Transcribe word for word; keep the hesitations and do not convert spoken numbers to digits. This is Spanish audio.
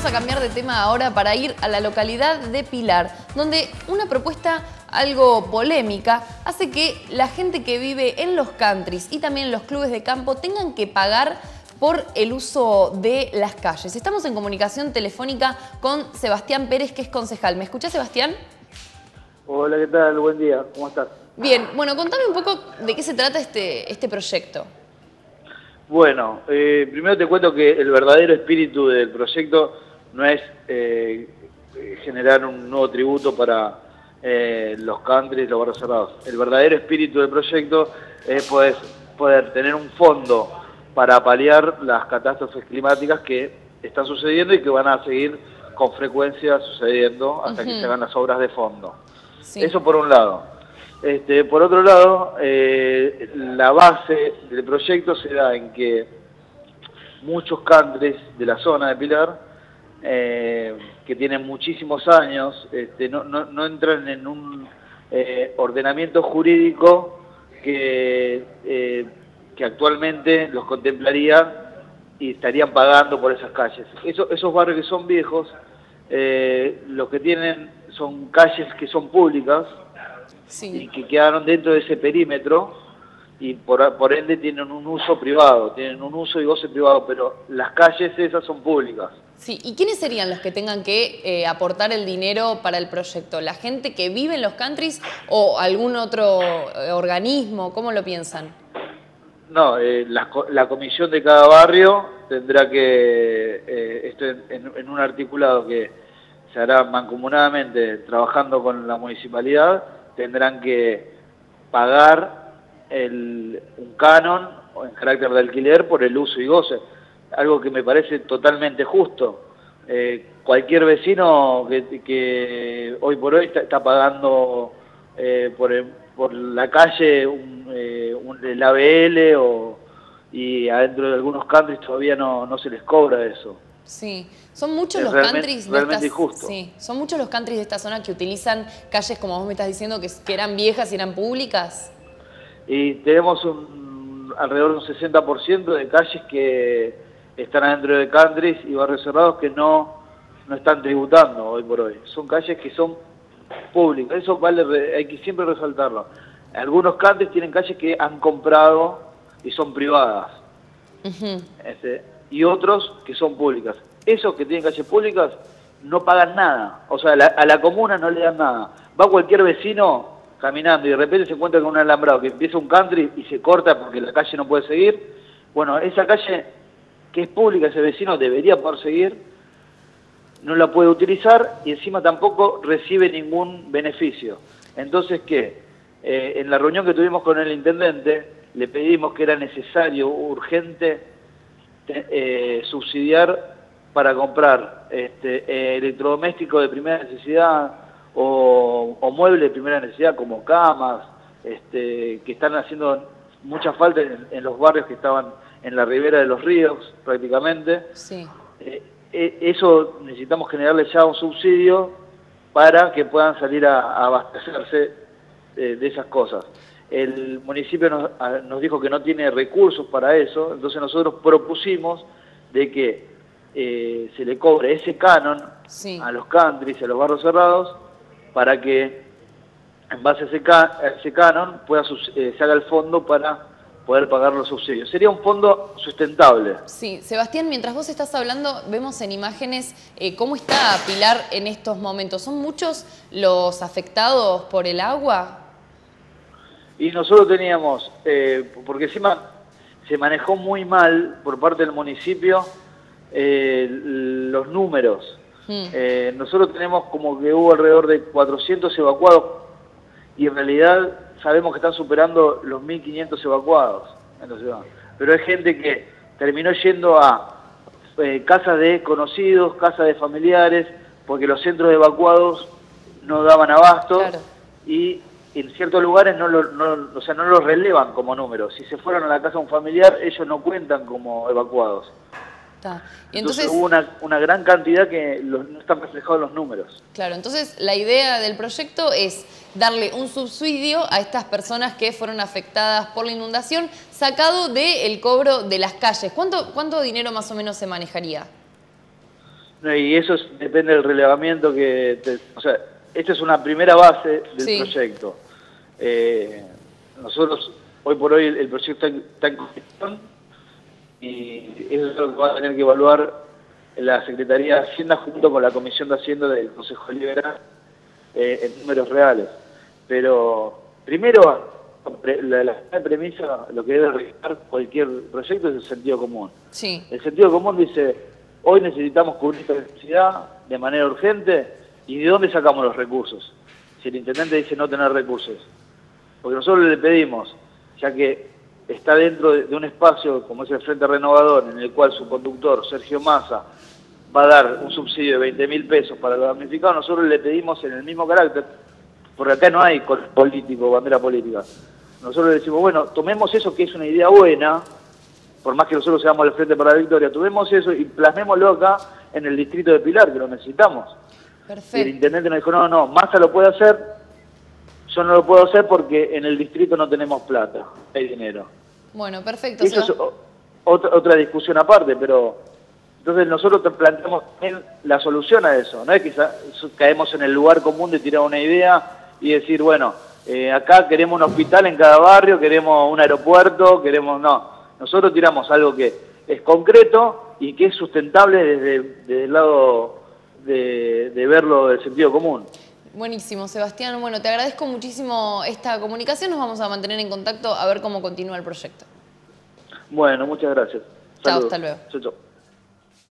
vamos a cambiar de tema ahora para ir a la localidad de Pilar, donde una propuesta algo polémica hace que la gente que vive en los countries y también en los clubes de campo tengan que pagar por el uso de las calles. Estamos en comunicación telefónica con Sebastián Pérez, que es concejal. ¿Me escuchás, Sebastián? Hola, ¿qué tal? Buen día, ¿cómo estás? Bien, bueno, contame un poco de qué se trata este, este proyecto. Bueno, eh, primero te cuento que el verdadero espíritu del proyecto no es eh, generar un nuevo tributo para eh, los countries, los barrios cerrados. El verdadero espíritu del proyecto es poder, poder tener un fondo para paliar las catástrofes climáticas que están sucediendo y que van a seguir con frecuencia sucediendo hasta uh-huh. que se hagan las obras de fondo. Sí. Eso por un lado. Este, por otro lado, eh, la base del proyecto se da en que muchos countries de la zona de Pilar, eh, que tienen muchísimos años, este, no, no, no entran en un eh, ordenamiento jurídico que, eh, que actualmente los contemplaría y estarían pagando por esas calles. Eso, esos barrios que son viejos, eh, los que tienen son calles que son públicas, sí. y que quedaron dentro de ese perímetro y por, por ende tienen un uso privado, tienen un uso y goce privado, pero las calles esas son públicas. Sí, ¿y quiénes serían los que tengan que eh, aportar el dinero para el proyecto? ¿La gente que vive en los countries o algún otro eh, organismo? ¿Cómo lo piensan? No, eh, la, la comisión de cada barrio tendrá que, eh, esto en, en un articulado que se hará mancomunadamente trabajando con la municipalidad, tendrán que pagar el, un canon en carácter de alquiler por el uso y goce, algo que me parece totalmente justo. Eh, cualquier vecino que, que hoy por hoy está, está pagando eh, por, el, por la calle un, eh, un, el A B L o, y adentro de algunos countries todavía no, no se les cobra eso. Sí, son muchos es los realmente, countries de realmente esta, injusto. Sí, son muchos los countries de esta zona que utilizan calles, como vos me estás diciendo, que, que eran viejas y eran públicas. Y tenemos un, alrededor de un sesenta por ciento de calles que están adentro de countries y barrios cerrados que no, no están tributando hoy por hoy. Son calles que son públicas, eso vale, hay que siempre resaltarlo. Algunos countries tienen calles que han comprado y son privadas. Uh-huh. este, y otros que son públicas. Esos que tienen calles públicas no pagan nada, o sea, a la, a la comuna no le dan nada. Va cualquier vecino caminando y de repente se encuentra con un alambrado que empieza un country y se corta porque la calle no puede seguir. Bueno, esa calle que es pública, ese vecino debería poder seguir, no la puede utilizar y encima tampoco recibe ningún beneficio. Entonces, ¿qué? Eh, en la reunión que tuvimos con el intendente, le pedimos que era necesario, urgente, Eh, subsidiar para comprar este, eh, electrodomésticos de primera necesidad o, o muebles de primera necesidad como camas, este, que están haciendo mucha falta en, en los barrios que estaban en la ribera de los ríos prácticamente. Sí. Eh, eh, eso necesitamos generarle ya un subsidio para que puedan salir a, a abastecerse eh, de esas cosas. El municipio nos, a, nos dijo que no tiene recursos para eso, entonces nosotros propusimos de que eh, se le cobre ese canon sí. a los countries, a los barrios cerrados, para que en base a ese, ca a ese canon pueda eh, se haga el fondo para poder pagar los subsidios. Sería un fondo sustentable. Sí, Sebastián, mientras vos estás hablando, vemos en imágenes eh, cómo está Pilar en estos momentos. ¿Son muchos los afectados por el agua? Y nosotros teníamos, eh, porque encima se manejó muy mal por parte del municipio eh, los números. Hmm. Eh, nosotros tenemos como que hubo alrededor de cuatrocientos evacuados y en realidad sabemos que están superando los mil quinientos evacuados en la ciudad. Pero hay gente que terminó yendo a eh, casas de conocidos, casas de familiares, porque los centros de evacuados no daban abasto. Claro. y en ciertos lugares no lo, no, o sea, no los relevan como números. Si se fueron a la casa de un familiar, ellos no cuentan como evacuados. Y entonces, entonces hubo una, una gran cantidad que los, no están reflejados los números. Claro, entonces la idea del proyecto es darle un subsidio a estas personas que fueron afectadas por la inundación, sacado del cobro de las calles. ¿Cuánto, cuánto dinero más o menos se manejaría? No, y eso es, depende del relevamiento que... Te, o sea, esta es una primera base del sí. proyecto. Eh, nosotros, hoy por hoy, el, el proyecto está en cuestión y eso es lo que va a tener que evaluar la Secretaría de Hacienda junto con la Comisión de Hacienda del Consejo Liberal eh, en números reales. Pero, primero, la, la premisa, lo que debe registrar cualquier proyecto es el sentido común. Sí. El sentido común dice, hoy necesitamos cubrir esta necesidad de manera urgente. ¿Y de dónde sacamos los recursos? Si el intendente dice no tener recursos. Porque nosotros le pedimos, ya que está dentro de, de un espacio como es el Frente Renovador, en el cual su conductor, Sergio Massa, va a dar un subsidio de veinte mil pesos para los damnificados, nosotros le pedimos en el mismo carácter, porque acá no hay político, bandera política. Nosotros le decimos, bueno, tomemos eso que es una idea buena, por más que nosotros seamos el Frente para la Victoria, tomemos eso y plasmémoslo acá en el distrito de Pilar, que lo necesitamos. Perfecto. Y el intendente nos dijo, no, no, Massa lo puede hacer, yo no lo puedo hacer porque en el distrito no tenemos plata, hay dinero. Bueno, perfecto. Y eso es otra, otra discusión aparte, pero entonces nosotros te planteamos la solución a eso, no es que caemos en el lugar común de tirar una idea y decir, bueno, eh, acá queremos un hospital en cada barrio, queremos un aeropuerto, queremos, no, nosotros tiramos algo que es concreto y que es sustentable desde, desde el lado de, de verlo del sentido común. Buenísimo, Sebastián. Bueno, te agradezco muchísimo esta comunicación. Nos vamos a mantener en contacto a ver cómo continúa el proyecto. Bueno, muchas gracias. Chao, hasta luego. Chau, chau.